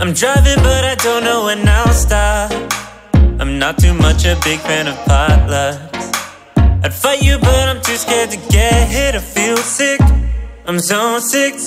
I'm driving but I don't know when I'll stop. I'm not too much a big fan of potlucks. I'd fight you but I'm too scared to get hit. I feel sick, I'm zone 6.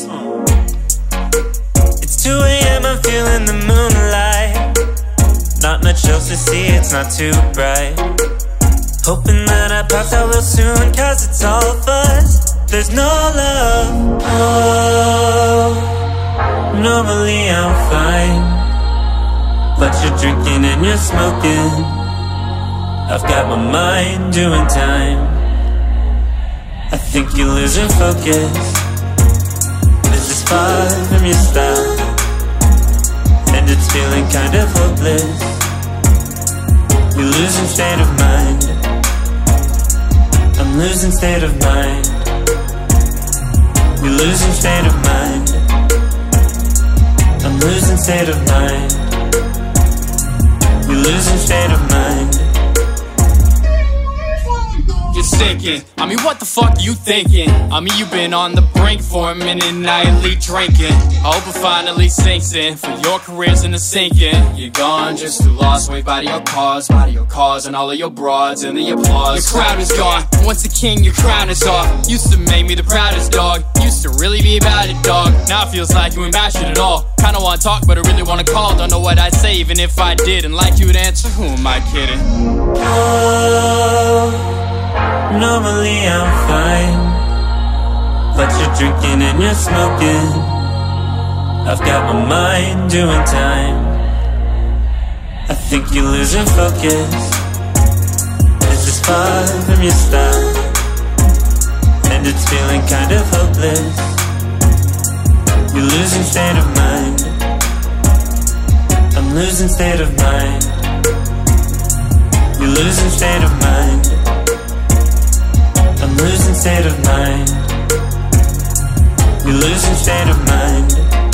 It's 2 AM, I'm feeling the moonlight. Not much else to see, it's not too bright. Hoping that I pass out real soon, cause it's all fuzz, there's no love. Oh, normally I'm fine, but you're drinking and you're smoking. I've got my mind doing time. I think you're losing focus. This is far from your style, and it's feeling kind of hopeless. You're losing state of mind. I'm losing state of mind. You're losing state of mind. I'm losing state of mind. You're losing state of mind. You're sinking. I mean, what the fuck are you thinking? I mean, you've been on the brink for a minute, nightly drinking. I hope it finally sinks in, for your career's in the sinking. You're gone, just too lost, way by your cars, and all of your broads, and the applause. Your crowd is gone, once a king, your crown is off. Used to make me the proudest dog, used to really be about it, dog. Now it feels like you ain't bash it at all. Kinda wanna talk, but I really wanna call. Don't know what I'd say, even if I did. And like you would answer, who am I kidding? Oh, normally I'm fine, but you're drinking and you're smoking. I've got my mind doing time. I think you're losing focus. This is far from your style, and it's feeling kind of hopeless. You're losing state of mind. I'm losing state of mind. You're losing state of mind. I'm losing state of mind. You're losing state of mind.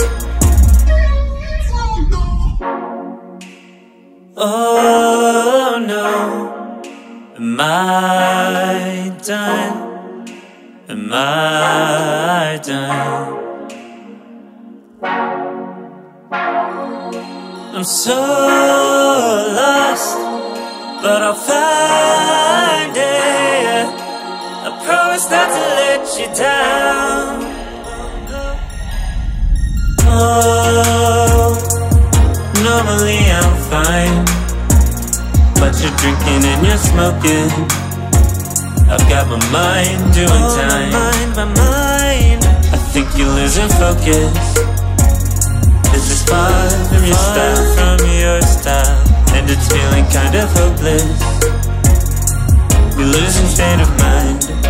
Oh no, am I done? Am I done? I'm so lost, but I'll find it. I promise not to let you down. Oh, normally I'm fine, but you're drinking and you're smoking. I've got my mind doing time. My mind. I think you're losing focus. This is far from your style, and it's feeling kind of hopeless. You're losing state of mind.